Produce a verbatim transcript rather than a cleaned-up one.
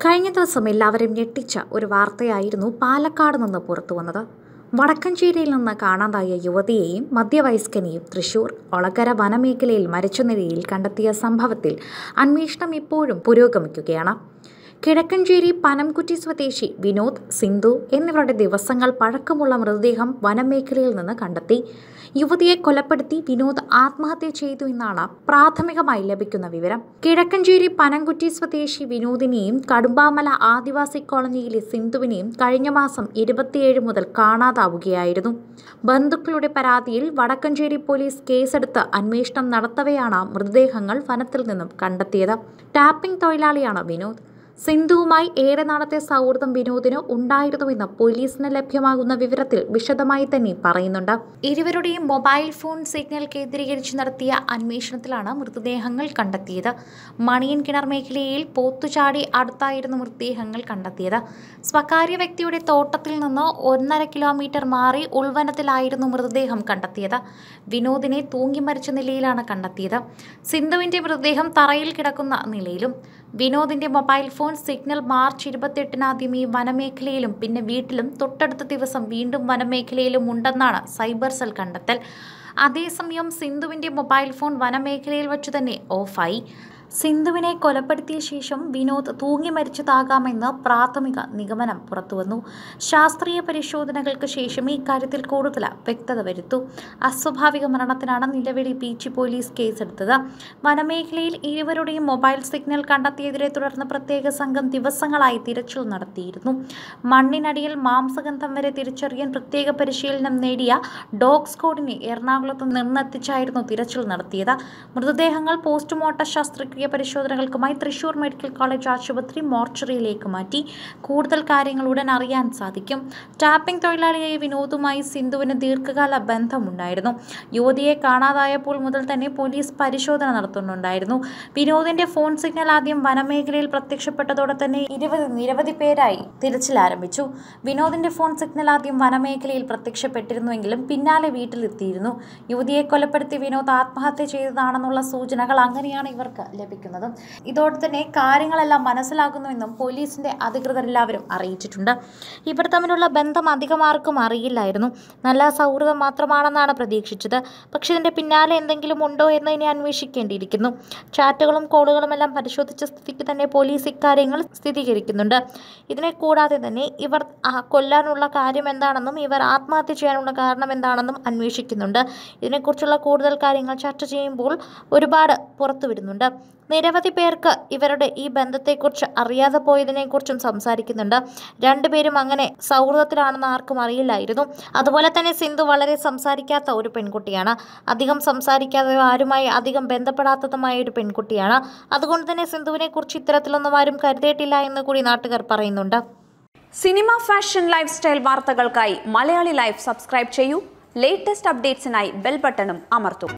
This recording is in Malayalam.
കഴിഞ്ഞ ദിവസം എല്ലാവരും ഞെട്ടിച്ച ഒരു വാർത്തയായിരുന്നു പാലക്കാട് നിന്ന് പുറത്തു വന്നത്. വടക്കഞ്ചേരിയിൽ നിന്ന് കാണാതായ യുവതിയെയും മധ്യവയസ്കനെയും തൃശൂർ ഒളകര വനമേഖലയിൽ മരിച്ച നിലയിൽ കണ്ടെത്തിയ സംഭവത്തിൽ അന്വേഷണം ഇപ്പോഴും പുരോഗമിക്കുകയാണ്. കിഴക്കഞ്ചേരി പനംകുറ്റി സ്വദേശി വിനോദ്, സിന്ധു എന്നിവരുടെ ദിവസങ്ങൾ പഴക്കമുള്ള മൃതദേഹം വനമേഖലയിൽ നിന്ന് കണ്ടെത്തി. യുവതിയെ കൊലപ്പെടുത്തി വിനോദ് ആത്മഹത്യ ചെയ്തു എന്നാണ് പ്രാഥമികമായി ലഭിക്കുന്ന വിവരം. കിഴക്കഞ്ചേരി പനംകുറ്റി സ്വദേശി വിനോദിനെയും കടുമ്പാമല ആദിവാസി കോളനിയിലെ സിന്ധുവിനെയും കഴിഞ്ഞ മാസം ഇരുപത്തിയേഴ് മുതൽ കാണാതാവുകയായിരുന്നു. ബന്ധുക്കളുടെ പരാതിയിൽ വടക്കഞ്ചേരി പോലീസ് കേസെടുത്ത് അന്വേഷണം നടത്തവെയാണ് മൃതദേഹങ്ങൾ വനത്തിൽ നിന്നും കണ്ടെത്തിയത്. ടാപ്പിംഗ് തൊഴിലാളിയാണ് വിനോദ്. സിന്ധുവുമായി ഏറെ നാളത്തെ സൗഹൃദം വിനോദിന് ഉണ്ടായിരുന്നുവെന്ന് പോലീസിന് ലഭ്യമാകുന്ന വിവരത്തിൽ വിശദമായി തന്നെ പറയുന്നുണ്ട്. ഇരുവരുടെയും മൊബൈൽ ഫോൺ സിഗ്നൽ കേന്ദ്രീകരിച്ച് നടത്തിയ അന്വേഷണത്തിലാണ് മൃതദേഹങ്ങൾ കണ്ടെത്തിയത്. മണിയൻ കിണർ മേഖലയിൽ പോത്തുചാടി അടുത്തായിരുന്നു മൃതദേഹങ്ങൾ കണ്ടെത്തിയത്. സ്വകാര്യ വ്യക്തിയുടെ തോട്ടത്തിൽ നിന്ന് ഒന്നര കിലോമീറ്റർ മാറി ഉൾവനത്തിലായിരുന്നു മൃതദേഹം കണ്ടെത്തിയത്. വിനോദിനെ തൂങ്ങി മരിച്ച നിലയിലാണ് കണ്ടെത്തിയത്. സിന്ധുവിന്റെ മൃതദേഹം തറയിൽ കിടക്കുന്ന നിലയിലും. വിനോദിന്റെ മൊബൈൽ ഫോൺ സിഗ്നൽ മാർച്ച് ഇരുപത്തിയെട്ടിന് ആദ്യം ഈ വനമേഖലയിലും പിന്നെ വീട്ടിലും തൊട്ടടുത്ത ദിവസം വീണ്ടും വനമേഖലയിലും ഉണ്ടെന്നാണ് സൈബർ സെൽ കണ്ടെത്തൽ. അതേസമയം സിന്ധുവിന്റെ മൊബൈൽ ഫോൺ വനമേഖലയിൽ വച്ചു തന്നെ ഓഫായി. സിന്ധുവിനെ കൊലപ്പെടുത്തിയ ശേഷം വിനോദ് തൂങ്ങി മരിച്ചതാകാമെന്ന് പ്രാഥമിക നിഗമനം പുറത്തുവന്നു. ശാസ്ത്രീയ പരിശോധനകൾക്ക് ശേഷം ഇക്കാര്യത്തിൽ കൂടുതൽ വ്യക്തത വരുത്തു. അസ്വാഭാവിക മരണത്തിനാണ് നിലവിൽ ബീച്ച് പോലീസ് കേസെടുത്തത്. വനമേഖലയിൽ ഇരുവരുടെയും മൊബൈൽ സിഗ്നൽ കണ്ടെത്തിയതിനെ തുടർന്ന് പ്രത്യേക സംഘം ദിവസങ്ങളായി തിരച്ചിൽ നടത്തിയിരുന്നു. മണ്ണിനടിയിൽ മാംസഗന്ധം വരെ തിരിച്ചറിയാൻ പ്രത്യേക പരിശീലനം നേടിയ ഡോഗ് സ്ക്വാഡിനെ എറണാകുളത്ത് നിന്നെത്തിച്ചായിരുന്നു തിരച്ചിൽ നടത്തിയത്. മൃതദേഹങ്ങൾ പോസ്റ്റ്മോർട്ടം ശസ്ത്രക്രിയ പരിശോധനകൾക്കുമായി തൃശൂർ മെഡിക്കൽ കോളേജ് ആശുപത്രി മോർച്ചറിയിലേക്ക് മാറ്റി. കൂടുതൽ കാര്യങ്ങൾ ഉടൻ അറിയാൻ സാധിക്കും. ടാപ്പിംഗ് തൊഴിലാളിയായ വിനോദുമായി സിന്ധുവിന് ദീർഘകാല ബന്ധമുണ്ടായിരുന്നു. യുവതിയെ കാണാതായപ്പോൾ മുതൽ തന്നെ പോലീസ് പരിശോധന നടത്തുന്നുണ്ടായിരുന്നു. വിനോദിന്റെ ഫോൺ സിഗ്നൽ ആദ്യം വനമേഖലയിൽ പ്രത്യക്ഷപ്പെട്ടതോടെ തന്നെ ഇരുപത് നിരവധി പേരായി തിരച്ചിൽ ആരംഭിച്ചു. വിനോദിന്റെ ഫോൺ സിഗ്നൽ ആദ്യം വനമേഖലയിൽ പ്രത്യക്ഷപ്പെട്ടിരുന്നുവെങ്കിലും പിന്നാലെ വീട്ടിലെത്തിയിരുന്നു. യുവതിയെ കൊലപ്പെടുത്തി വിനോദ് ആത്മഹത്യ ചെയ്തതാണെന്നുള്ള സൂചനകൾ അങ്ങനെയാണ് ഇവർക്ക് ലഭിക്കുന്നത്. ഇതോടെ തന്നെ കാര്യങ്ങളെല്ലാം മനസ്സിലാകുന്നുവെന്നും പോലീസിന്റെ അധികൃതരെല്ലാവരും അറിയിച്ചിട്ടുണ്ട്. ഇവർ തമ്മിലുള്ള ബന്ധം അധികം ആർക്കും അറിയില്ലായിരുന്നു. നല്ല സൗഹൃദം മാത്രമാണെന്നാണ് പ്രതീക്ഷിച്ചത്. പക്ഷെ ഇതിന്റെ പിന്നാലെ എന്തെങ്കിലും ഉണ്ടോ എന്ന് ഇനി അന്വേഷിക്കേണ്ടിയിരിക്കുന്നു. ചാറ്റുകളും കോളുകളും എല്ലാം പരിശോധിച്ച സ്ഥിതിക്ക് തന്നെ പോലീസ് ഇക്കാര്യങ്ങൾ സ്ഥിരീകരിക്കുന്നുണ്ട്. ഇതിനെ കൂടാതെ തന്നെ ഇവർ കൊല്ലാനുള്ള കാര്യം എന്താണെന്നും ഇവർ ആത്മഹത്യ ചെയ്യാനുള്ള കാരണം എന്താണെന്നും അന്വേഷിക്കുന്നുണ്ട്. ഇതിനെക്കുറിച്ചുള്ള കൂടുതൽ കാര്യങ്ങൾ ചർച്ച ചെയ്യുമ്പോൾ ഒരുപാട് പുറത്തു വരുന്നുണ്ട്. നിരവധി പേർക്ക് ഇവരുടെ ഈ ബന്ധത്തെക്കുറിച്ച് അറിയാതെ പോയതിനെക്കുറിച്ചും സംസാരിക്കുന്നുണ്ട്. രണ്ടുപേരും അങ്ങനെ സൗഹൃദത്തിലാണെന്ന് ആർക്കും അറിയില്ലായിരുന്നു. അതുപോലെ തന്നെ സിന്ധു വളരെ സംസാരിക്കാത്ത ഒരു പെൺകുട്ടിയാണ്. അധികം സംസാരിക്കാതെയോ ആരുമായി അധികം ബന്ധപ്പെടാത്തതുമായ ഒരു പെൺകുട്ടിയാണ്. അതുകൊണ്ട് തന്നെ സിന്ധുവിനെ കുറിച്ച് ഇത്തരത്തിലൊന്നും ആരും കരുതിയിട്ടില്ല എന്ന് കൂടി നാട്ടുകാർ പറയുന്നുണ്ട്. സിനിമ, ഫാഷൻ, ലൈഫ് സ്റ്റൈൽ വാർത്തകൾക്കായി മലയാളി ലൈഫ് സബ്സ്ക്രൈബ് ചെയ്യൂ. ലേറ്റസ്റ്റ് അപ്ഡേറ്റ്സിനായി ബെൽ ബട്ടണും അമർത്തൂ.